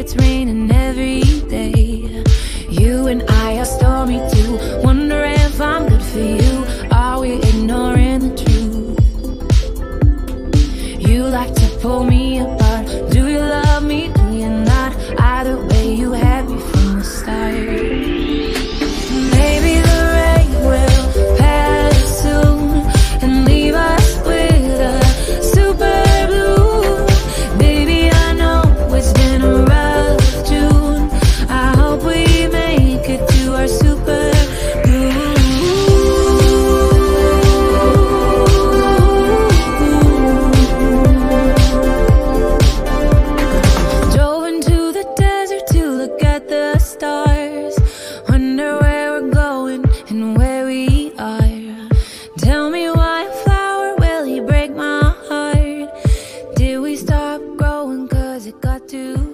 it's raining every day. You and I are stormy too. Wonder if I'm good for you. Are we ignoring the truth? You like to pull me apart. Do you love me? Do you not? Either way, you had me from the start. Maybe the rain will pass soon and leave us with a super blue. Baby, I know it's been a rough June. I hope we make it to our super blue. Drove into the desert to look at the stars. Wonder where we're going and where we are. Tell me why a flower will he break my heart? Did we stop growing 'cause it got too